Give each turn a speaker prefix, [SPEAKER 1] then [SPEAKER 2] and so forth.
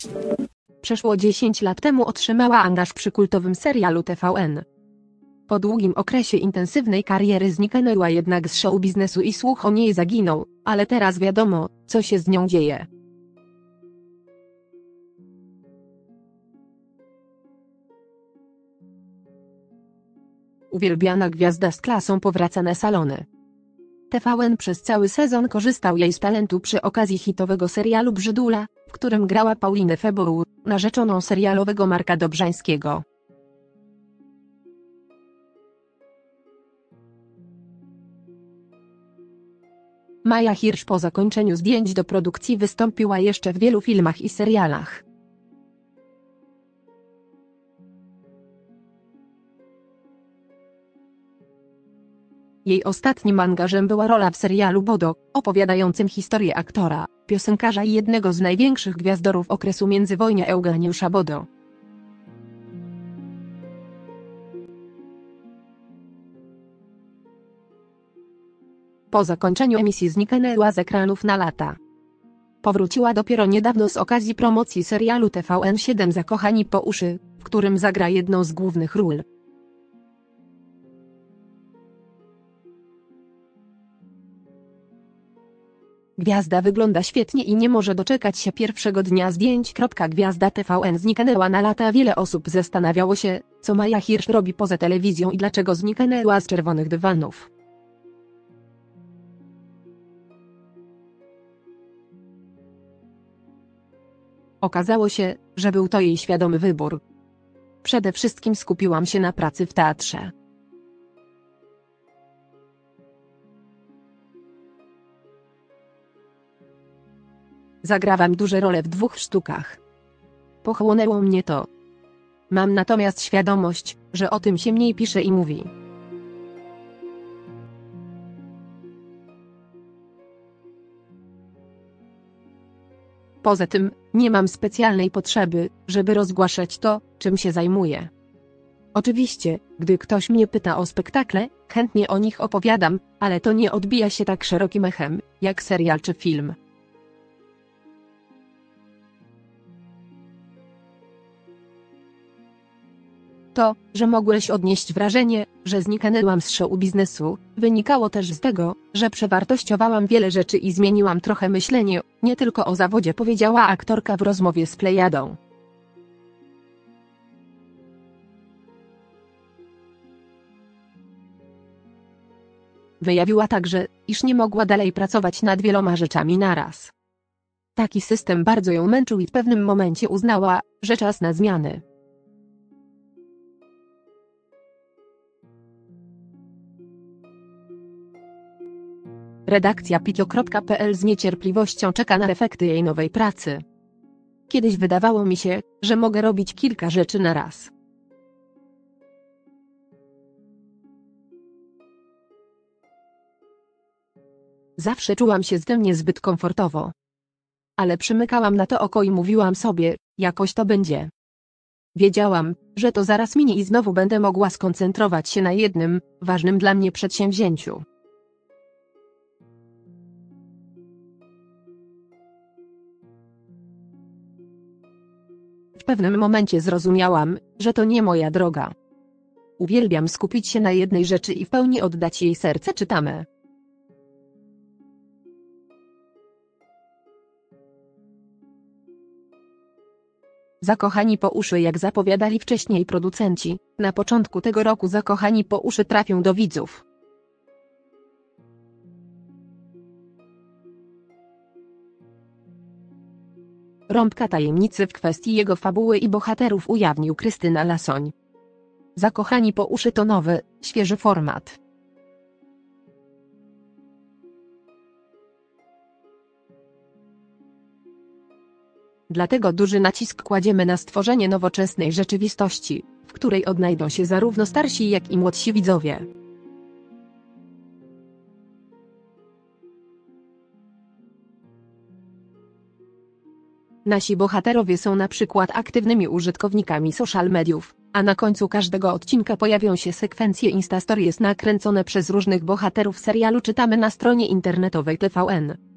[SPEAKER 1] Przeszło 10 lat temu otrzymała angaż przy kultowym serialu TVN. Po długim okresie intensywnej kariery zniknęła jednak z show biznesu i słuch o niej zaginął, ale teraz wiadomo, co się z nią dzieje. Uwielbiana gwiazda z klasą powraca na salony. TVN przez cały sezon korzystał jej z talentu przy okazji hitowego serialu Brzydula, w którym grała Paulinę Febur, narzeczoną serialowego Marka Dobrzańskiego. Maja Hirsch po zakończeniu zdjęć do produkcji wystąpiła jeszcze w wielu filmach i serialach. Jej ostatnim angażem była rola w serialu Bodo, opowiadającym historię aktora, piosenkarza i jednego z największych gwiazdorów okresu międzywojnia Eugeniusza Bodo. Po zakończeniu emisji zniknęła z ekranów na lata. Powróciła dopiero niedawno z okazji promocji serialu TVN7 Zakochani po uszy, w którym zagra jedną z głównych ról. Gwiazda wygląda świetnie i nie może doczekać się pierwszego dnia zdjęć. Gwiazda TVN zniknęła na lata. Wiele osób zastanawiało się, co Maja Hirsch robi poza telewizją i dlaczego zniknęła z czerwonych dywanów. Okazało się, że był to jej świadomy wybór. Przede wszystkim skupiłam się na pracy w teatrze. Zagrałam duże role w 2 sztukach. Pochłonęło mnie to. Mam natomiast świadomość, że o tym się mniej pisze i mówi. Poza tym, nie mam specjalnej potrzeby, żeby rozgłaszać to, czym się zajmuję. Oczywiście, gdy ktoś mnie pyta o spektakle, chętnie o nich opowiadam, ale to nie odbija się tak szerokim echem, jak serial czy film. To, że mogłeś odnieść wrażenie, że zniknęłam z show biznesu, wynikało też z tego, że przewartościowałam wiele rzeczy i zmieniłam trochę myślenie, nie tylko o zawodzie, powiedziała aktorka w rozmowie z Plejadą. Wyjawiła także, iż nie mogła dalej pracować nad wieloma rzeczami naraz. Taki system bardzo ją męczył i w pewnym momencie uznała, że czas na zmiany. Redakcja pitio.pl z niecierpliwością czeka na efekty jej nowej pracy. Kiedyś wydawało mi się, że mogę robić kilka rzeczy na raz. Zawsze czułam się z tym niezbyt komfortowo. Ale przymykałam na to oko i mówiłam sobie, jakoś to będzie. Wiedziałam, że to zaraz minie i znowu będę mogła skoncentrować się na jednym, ważnym dla mnie przedsięwzięciu. W pewnym momencie zrozumiałam, że to nie moja droga. Uwielbiam skupić się na jednej rzeczy i w pełni oddać jej serce. Czytamy. Zakochani po uszy. Jak zapowiadali wcześniej producenci, na początku tego roku Zakochani po uszy trafią do widzów. Rąbka tajemnicy w kwestii jego fabuły i bohaterów ujawnił Krystyna Lasoń. Zakochani po uszy to nowy, świeży format. Dlatego duży nacisk kładziemy na stworzenie nowoczesnej rzeczywistości, w której odnajdą się zarówno starsi, jak i młodsi widzowie. Nasi bohaterowie są na przykład aktywnymi użytkownikami social mediów, a na końcu każdego odcinka pojawią się sekwencje Instastories nakręcone przez różnych bohaterów serialu. Czytamy na stronie internetowej TVN.